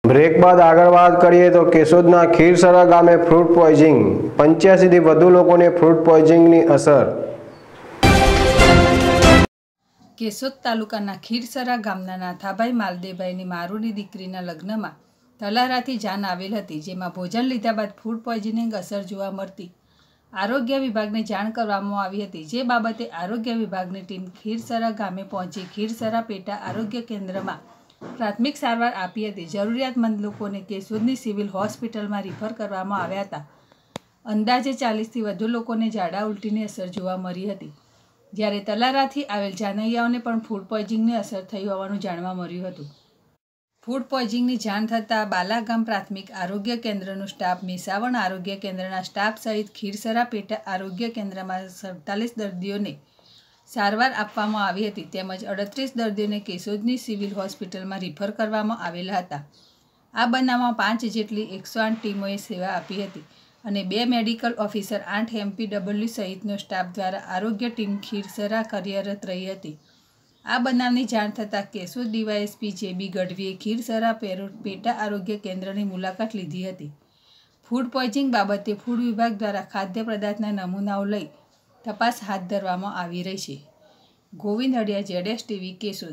Break બાદ આગળ વાત કરીએ તો કેશોદના ખીરસરા ગામે ફ્રૂટ પોઈઝનિંગ 85થી વધુ લોકોને ફ્રૂટ પોઈઝનિંગની અસર। કેશોદ તાલુકાના ખીરસરા ગામના નાથાભાઈ માલદેવભાઈની મારુની દીકરીના લગ્નમાં તલારાથી જાન આવેલ હતી, જેમાં ભોજન લીધા બાદ ફૂડ પોઈઝનિંગ અસર જોવા મળતી આરોગ્ય વિભાગને જાણ કરવામાં આવી હતી, જે બાબતે આરોગ્ય વિભાગની ટીમ ખીરસરા ગામે પહોંચી ખીરસરા પેટા આરોગ્ય કેન્દ્રમાં પ્રાથમિક સારવાર આપી હતી। જરૂરિયાતમંદ લોકોને કેશોદની સિવિલ હોસ્પિટલમાં રિફર કરવામાં આવ્યા હતા। અંદાજે 40થી વધુ લોકોને ઝાડા ઉલટીની અસર જોવા મળી હતી, જ્યારે તલારાથી આવેલ જાનૈયાઓને પણ ફૂડ પોઈઝનિંગની અસર થઈ હોવાનું જાણવા મળ્યું હતું। ફૂડ પોઈઝનિંગની જાણ થતાં બાલાગામ પ્રાથમિક આરોગ્ય કેન્દ્રનો સ્ટાફ, મેસાવણ આરોગ્ય કેન્દ્રના સ્ટાફ સહિત ખીરસરા પેટા આરોગ્ય કેન્દ્રમાં 47 દર્દીઓને સારવાર આપવામાં આવી હતી, તેમજ 38 દર્દીઓને કેશોદની સિવિલ હોસ્પિટલમાં રિફર કરવામાં આવેલા હતા। આ બનાવમાં 5 જેટલી 108 ટીમોએ સેવા આપી હતી અને 2 મેડિકલ ઓફિસર, 8 MPW સહિતનો સ્ટાફ દ્વારા આરોગ્ય ટીમ ખીરસરા કાર્યરત રહી હતી। આ બનાવની જાણ થતાં કેશોદ ડીવાયએસપી JB ગઢવીએ ખીરસરા પેટા આરોગ્ય કેન્દ્રની મુલાકાત લીધી હતી। ફૂડ પોઈઝનિંગ બાબતે ફૂડ વિભાગ દ્વારા ખાદ્ય પદાર્થના નમૂનાઓ લઈ તપાસ હાથ ધરવામાં આવી રહી છે। ગોવિંદ હડિયા, ZSTV, કેશોદ।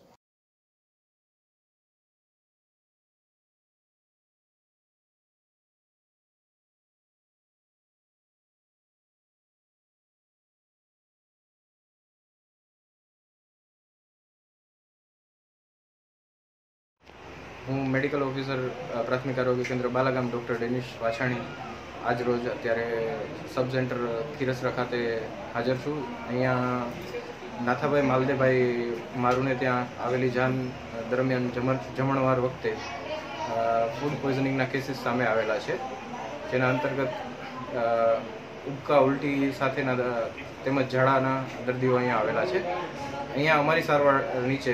હું મેડિકલ ઓફિસર પ્રાથમિક આરોગ્ય કેન્દ્ર બાલાગામ ડૉક્ટર ડેનિશ વાછાણી આજ રોજ અત્યારે સબ સેન્ટર ખીરસરા ખાતે હાજર છું। અહીંયા નાથાભાઈ માલદેવભાઈ મારુને ત્યાં આવેલી જાન દરમિયાન જમણવાર વખતે ફૂડ પોઈઝનિંગના કેસીસ સામે આવેલા છે, જેના અંતર્ગત ઉબકા ઉલટી સાથેના તેમજ ઝાડાના દર્દીઓ અહીંયા આવેલા છે। અહીંયા અમારી સારવાર નીચે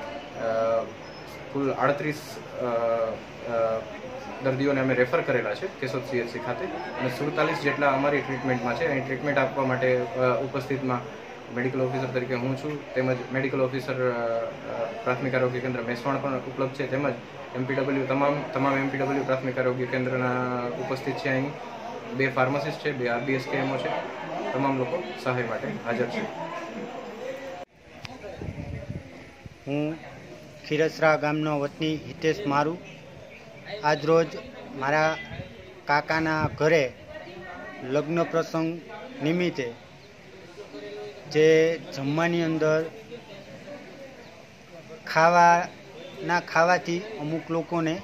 કુલ 38 દર્દીઓને અમે રેફર કરેલા છે કેશોદ CHC ખાતે, અને 47 જેટલા અમારી ટ્રીટમેન્ટમાં છે। અહીં ટ્રીટમેન્ટ આપવા માટે ઉપસ્થિતમાં મેડિકલ ઓફિસર તરીકે હું છું, તેમજ મેડિકલ ઓફિસર પ્રાથમિક આરોગ્ય કેન્દ્ર મેસવાણ પણ ઉપલબ્ધ છે, તેમજ MPW તમામ MPW પ્રાથમિક આરોગ્ય કેન્દ્રના ઉપસ્થિત છે। અહીં 2 ફાર્માસિસ્ટ છે, 2 RBS KMO છે, તમામ લોકો સહાય માટે હાજર છે। હું ખીરસરા ગામનો વતની હિતેશ મારુ આજરોજ મારા કાકાના ઘરે લગ્ન પ્રસંગ નિમિત્તે જે જમવાની અંદર ખાવાથી અમુક લોકોને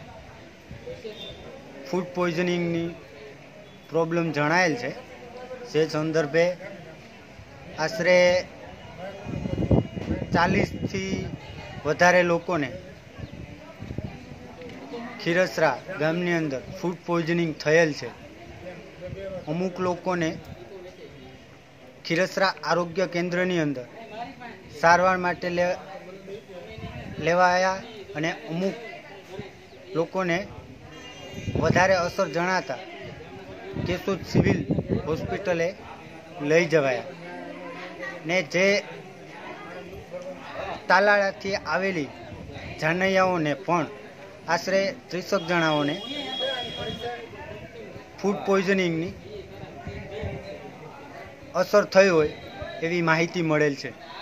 ફૂડ પોઈઝનિંગની પ્રોબ્લેમ જણાયેલ છે, જે સંદર્ભે આશરે 40થી વધારે લોકોને ખીરસરા ગામની અંદર ફૂડ પોઈઝનિંગ થયેલ છે। અમુક લોકોને ખીરસરા આરોગ્ય કેન્દ્રની અંદર સારવાર માટે લેવાયા અને અમુક લોકોને વધારે અસર જણાતા કેશોદ સિવિલ હોસ્પિટલે લઈ જવાયા ને જે તાલાળાથી આવેલી જાનૈયાઓને પણ આશરે 30 જણાઓને ફૂડ પોઈઝનિંગની અસર થઈ હોય એવી માહિતી મળેલ છે।